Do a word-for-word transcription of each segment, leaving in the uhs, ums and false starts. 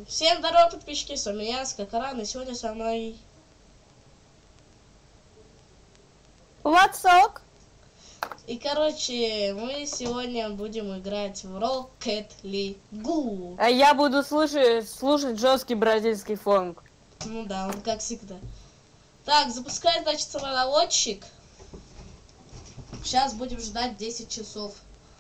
Всем здорово, подписчики, с вами я, Скакаран, и сегодня со мной... Ватсок. И, короче, мы сегодня будем играть в Rocket League. А я буду слушать, слушать жесткий бразильский фонк. Ну да, он как всегда. Так, запускай, значит, самолетчик. Сейчас будем ждать десять часов.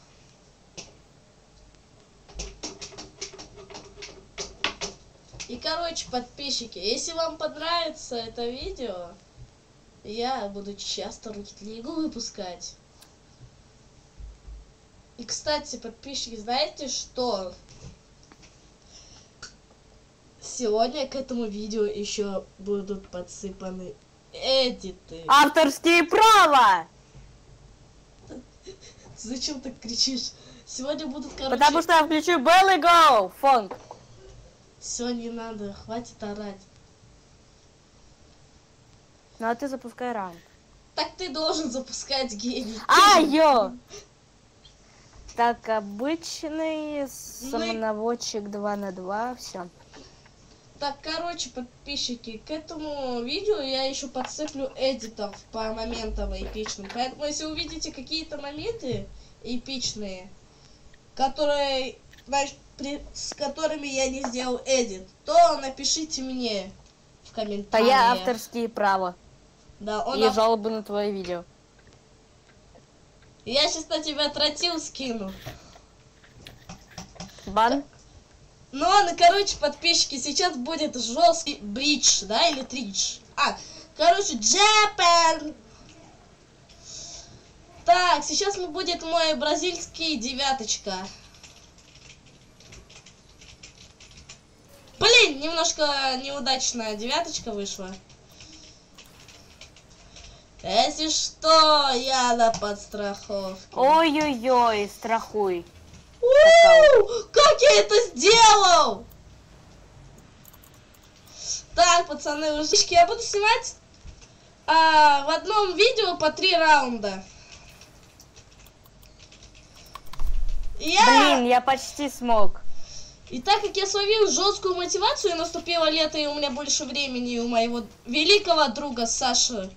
И, короче, подписчики, если вам понравится это видео, я буду часто Rocket League выпускать. И, кстати, подписчики, знаете что? Сегодня к этому видео еще будут подсыпаны эдиты. Авторские права! Зачем так кричишь? Сегодня будут, короче... Потому что я включу Belly Go фонк. Все, не надо, хватит орать. Ну а ты запускай раунд. Так ты должен запускать, гений. А, ё! Так, обычный самонаводчик два на два, все. Так, короче, подписчики, к этому видео я еще подсыплю эдитов по моментам эпичным. Поэтому, если увидите какие-то моменты эпичные, которые, значит, при, с которыми я не сделал эдит, то напишите мне в комментариях. А я авторские права. Да, он И ав... жалобы на твое видео. Я сейчас на тебя тротил скину. Бан? Ну ладно, короче, подписчики, сейчас будет жесткий бридж, да, или тридж. А, короче, Джапан. Так, сейчас будет мой бразильский девяточка. Блин, немножко неудачная девяточка вышла. Если что, я на подстраховке. Ой-ой-ой, страхуй. У-у-у, как я это сделал? Так, пацаны, уже я буду снимать а, в одном видео по три раунда. Я... Блин, я почти смог. И так как я словил жесткую мотивацию, и наступило лето, и у меня больше времени у моего великого друга Саши.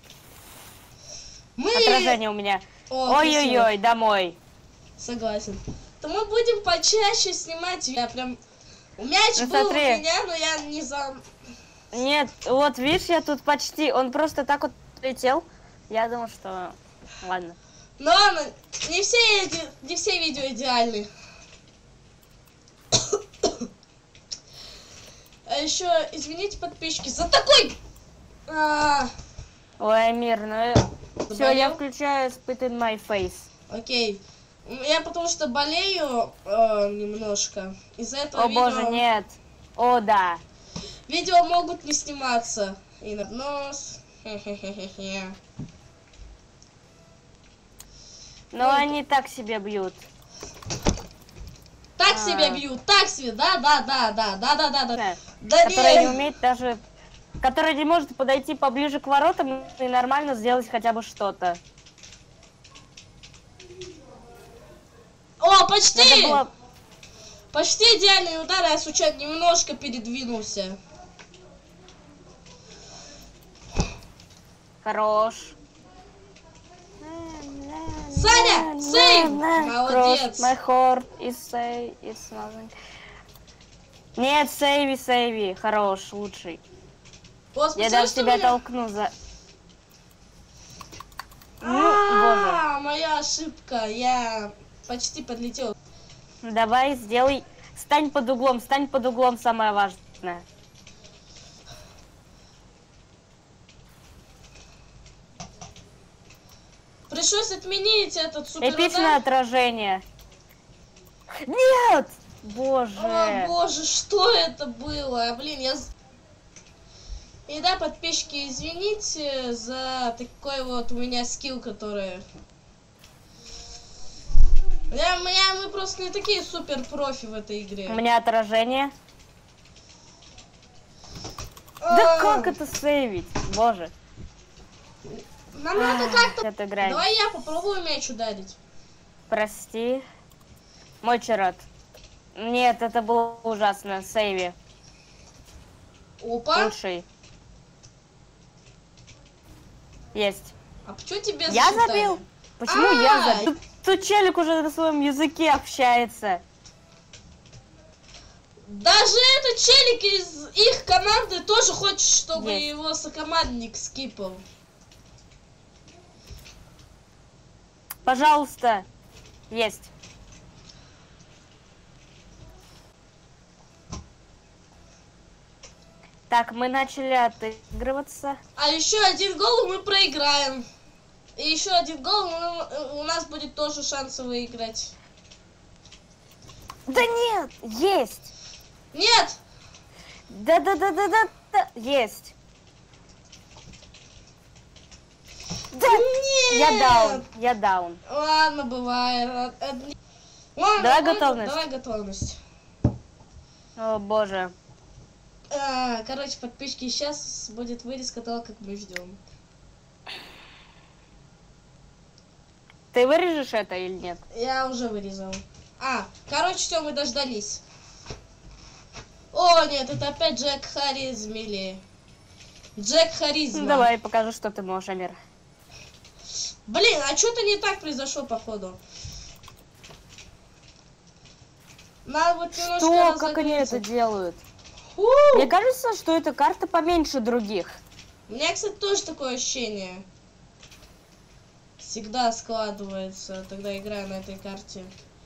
Мы... Отражение у меня. О, ой-ой-ой, домой. Согласен. То мы будем почаще снимать. Я прям... Мяч Ну, был смотри. у меня, но я не за... Нет, вот видишь, я тут почти... Он просто так вот летел. Я думал, что... Ладно. Но ладно, не все, эти... не все видео идеальны. А еще, извините, подписчики, за такой... А... Ой, Амир, ну... Все, я включаю Spit in my face. Окей. Я потому что болею э, немножко. Из-за этого О видео... боже, нет. О, да. Видео могут не сниматься. И на нос. Хе-хе-хе-хе. Но Ой. они так себе бьют. Так А. себя бьют, так себе, да, да, да, да, да, да, да, да. Да Который не... не умеет даже... Который не может подойти поближе к воротам и нормально сделать хотя бы что-то. О, почти! Это было... Почти идеальный удар, я случайно немножко передвинулся. Хорош. Саня, сейв! Молодец! My heart is say, is nothing. Нет, сейви, сейви. Хорош, лучший. Господи, Я даже что тебя меня... толкну за... Ну, А, моя ошибка, я почти подлетел. боже. Давай, сделай... Стань под углом, стань под углом, самое важное. Пришлось отменить этот супер Эпичное отражение. Нет! Боже. О боже, что это было? Блин, я... И да, подписчики, извините за такой вот у меня скилл, который... Я, я, мы просто не такие супер профи в этой игре. У меня отражение. А, Да как это сейвить? Боже. Нам надо как-то... Это играет. Давай я попробую мяч ударить. Прости. Мой черед. Нет, это было ужасно. Сейви. Опа. Лучший. Есть. А почему тебе Я засчитали? забил. Почему А, я забил? Тут, тут челик уже на своем языке общается. Даже этот челик из их команды тоже хочет, чтобы Есть. его сокомандник скипал. Пожалуйста. Есть. Так, мы начали отыгрываться. А еще один гол и мы проиграем. И еще один гол, мы- у нас будет тоже шанс выиграть. Да нет, есть. Нет! Да-да-да-да-да, есть. Да. Нет! Я даун, я даун. Ладно, бывает. Одни- Ладно, Давай ладно, готовность. Давай готовность. О боже. А, короче, подписчики, сейчас будет вырезка того, как мы ждем. Ты вырежешь это или нет? Я уже вырезал. А, короче, все, мы дождались. О, нет, это опять Джек Харизмили. Джек Харизма. Ну, давай, покажу, что ты можешь, Амир. Блин, а что-то не так произошло, походу. Надо вот немножко Что? Как они разогреться. это делают? Фу! Мне кажется, что эта карта поменьше других. У меня, кстати, тоже такое ощущение. Всегда складывается, тогда играю на этой карте.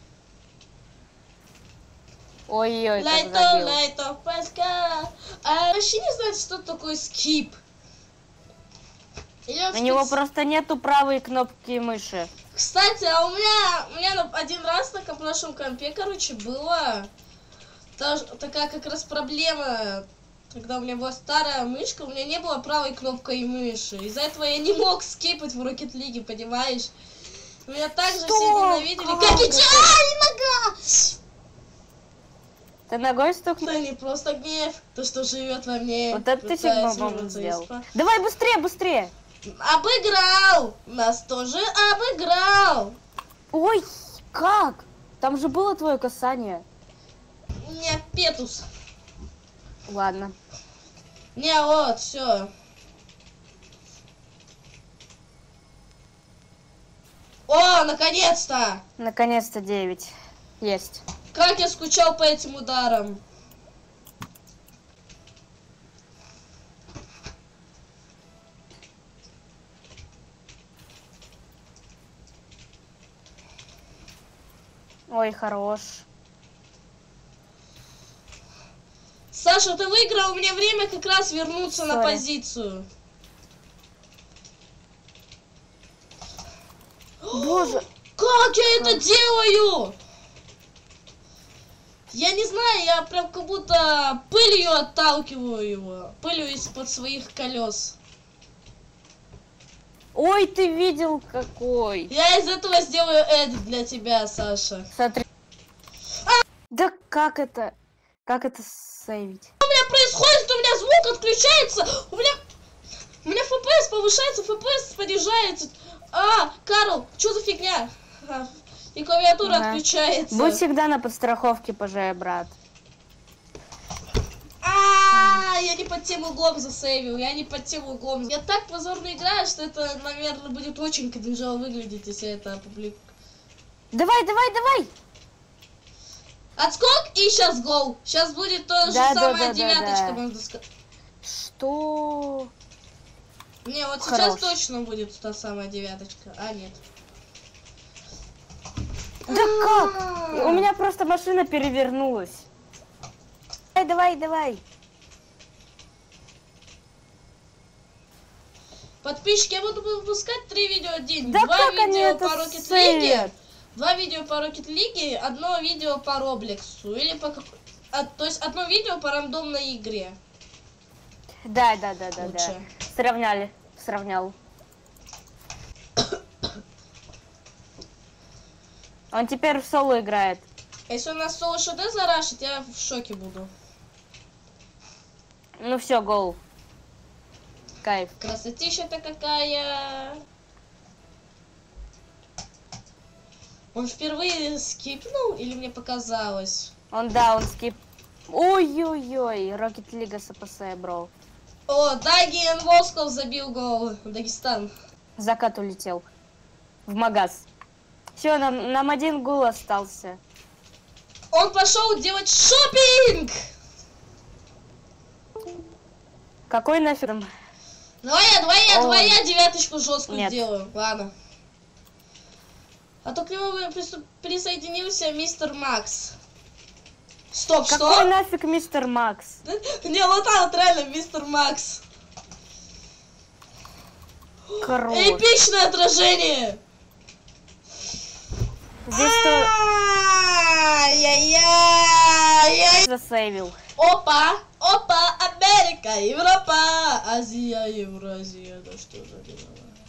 Ой-ой, как Лайто, забил. лайто, паска. А вообще не знаю, что такое скип. Или он У него спец- просто нету правой кнопки мыши. Кстати, а у меня, у меня на- один раз на ком- нашем компе, короче, была та- такая как раз проблема, когда у меня была старая мышка, у меня не было правой кнопкой мыши. Из-за этого я не мог скипать в Rocket League, понимаешь? Меня так же Что? все ненавидели, Как как и это? Джа- Ай, нога! Ты ногой стукнул? Это не просто гнев, то, что живет во мне. Вот это ты пытаясь сигнал вырваться из сделал. па- Давай быстрее, быстрее. Обыграл! Нас тоже обыграл! Ой, как? Там же было твое касание. Не, Петус. Ладно. Не, вот, все. О, наконец-то! Наконец-то девять. Есть. Как я скучал по этим ударам. Ой, хорош. Саша, ты выиграл, у меня время как раз вернуться на Сори. позицию. Боже. Как я это Как? делаю? Я не знаю, я прям как будто пылью отталкиваю его. Пылью из-под своих колес. Ой, ты видел какой. Я из этого сделаю эдит для тебя, Саша. Смотри. Да как это? Как это сейвить? Что у меня происходит? У меня звук отключается. У меня... У меня эф пи эс повышается, эф пи эс понижается. А, Карл, что за фигня? А, и клавиатура Ага. отключается. Будь всегда на подстраховке, пожалуй, брат. А, я не под тем углом засейвил, я не под тем углом. Я так позорно играю, что это, наверное, будет очень кринжово выглядеть, если это опубликую. Давай, давай, давай! Отскок и сейчас гол. Сейчас будет то же Да, да, самое да, да, девяточка, да. можно сказать. Что? Не, вот Хорош. сейчас точно будет та самая девяточка. А, нет. Да как? У меня просто машина перевернулась. Давай, давай, давай. Подписчики, я буду выпускать три видео в день. Да Два как они видео это по Rocket League. сейвят? Два видео по Rocket League, одно видео по Роблексу. Или по как... а, то есть одно видео по рандомной игре. Да, да, да, да, да. Лучше. Сравняли. Сравнял. Он теперь в соло играет. Если у нас соло ШД зарашит, я в шоке буду. Ну все, гол. Кайф. Красотища-то какая. Он впервые скипнул или мне показалось? Он, да, он скип. Ой-ой-ой, Rocket League СПС, бро. О, Даги Восков забил гол. Дагестан. Закат улетел. В магаз. Все, нам, нам один гол остался. Он пошел делать шопинг! Какой нафиг? Давай я, давай я, Ой. давай я девяточку жесткую Нет. сделаю. Ладно. А то к нему присо- присоединился мистер Макс. Стоп, Какой что? нафиг мистер Макс? Не, вот так вот реально мистер Макс. Хорош. Эпичное отражение! Здесь то Ай-яй-яй! засейвил. Опа! Опа! Америка! Европа! Азия, Евразия. Да что за дела?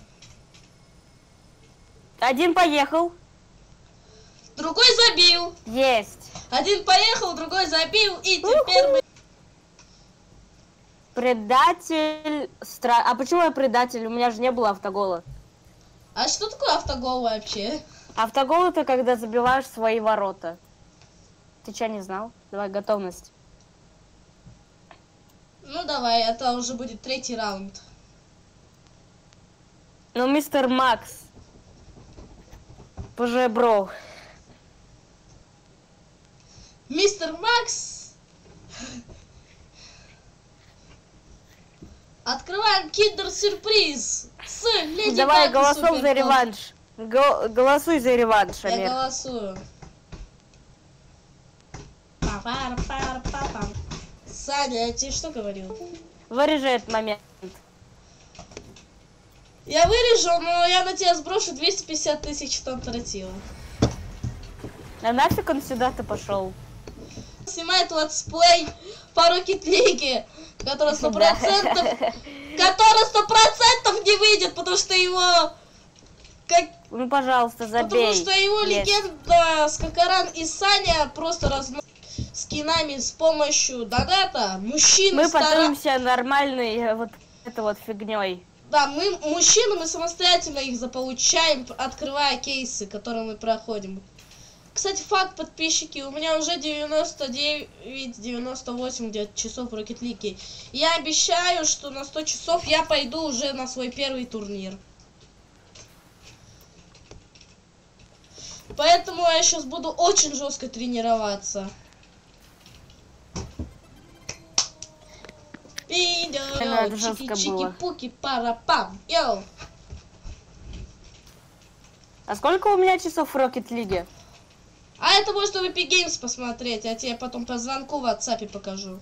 Один поехал. Другой забил. Есть. Один поехал, другой забил. И теперь мы... Предатель... Стра... А почему я предатель? У меня же не было автогола. А что такое автогол вообще? Автогол это когда забиваешь свои ворота. Ты что, не знал? Давай, готовность. Ну давай, это уже будет третий раунд. Ну, мистер Макс. Боже, бро. Мистер Макс! Открываем киндер-сюрприз с Леди Давай, Баг и голосуй за Суперкот. реванш. Го- голосуй за реванш, Я Амир. голосую. Па-пара-пара-па-пам. Саня, я тебе что говорил? Вырежи этот момент. Я вырежу, но я на тебя сброшу двести пятьдесят тысяч там тратила. А нафиг он сюда-то пошел? Снимает летсплей по Rocket League, который сто процентов, который сто процентов не выйдет, потому что его как, Ну, пожалуйста, забей. потому что его Есть. легенда Скакаран и Саня просто разносят скинами с помощью доната. Мужчины Мы стара- подумаемся нормальной э, вот этой вот фигней. Да, мы мужчины, мы самостоятельно их заполучаем, открывая кейсы, которые мы проходим. Кстати, факт, подписчики, у меня уже девяносто девять девяносто восемь где-то часов в Rocket League. Я обещаю, что на сто часов я пойду уже на свой первый турнир. Поэтому я сейчас буду очень жестко тренироваться. Это Видео, жестко было. чики-чики-пуки, пара-пам, йоу. А сколько у меня часов в Rocket League? А это можно в Epic Games посмотреть, я тебе потом по звонку в WhatsApp покажу.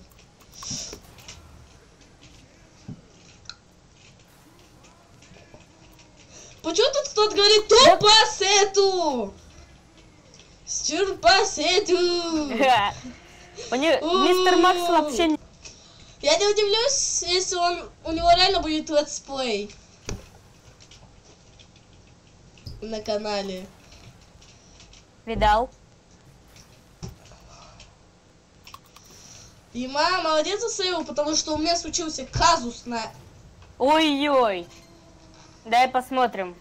Почему тут кто-то говорит тупасету? Стюрпасету. У него- Мистер Макс вообще не... Я не удивлюсь, если он у него реально будет летсплей на канале. видал. И мама молодец засейвил, потому что у меня случился казус на... Ой-ой. Дай посмотрим.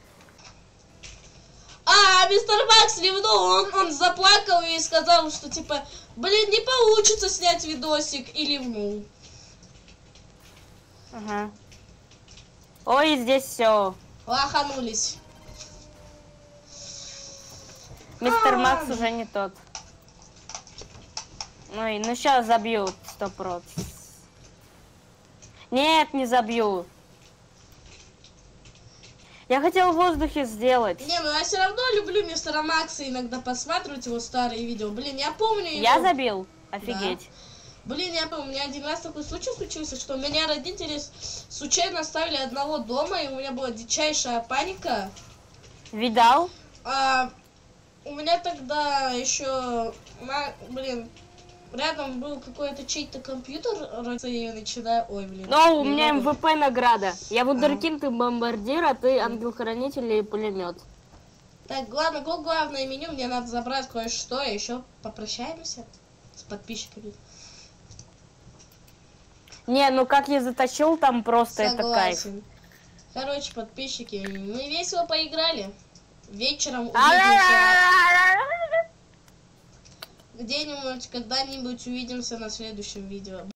А, мистер Макс ревнул, он, он заплакал и сказал, что типа, блин, не получится снять видосик, и ревнул. Ага. Ой, здесь все. Лоханулись. Мистер А. Макс уже не тот. Ой, ну сейчас забьют сто процентов. Нет, не забью. Я хотел в воздухе сделать. Не, ну я все равно люблю мистера Макса иногда посматривать его старые видео. Блин, я помню его... Я забил. Офигеть. Блин, я помню, у меня один раз такой случай случился, что меня родители случайно оставили одного дома, и у меня была дичайшая паника. Видал? А, у меня тогда еще, на, блин, рядом был какой-то чей-то компьютер, и я начинаю, ой, блин. Но у не меня могу. эм вэ пэ награда. Я вундеркинд и бомбардир, а ты ангел-хранитель и пулемет. Так, ладно, го- главное меню, мне надо забрать кое-что, и еще попрощаемся с подписчиками. Не, ну как я затащил, там просто это кайф. Согласен. Короче, подписчики, мы весело поиграли. Вечером увидимся. где-нибудь, когда-нибудь увидимся на следующем видео.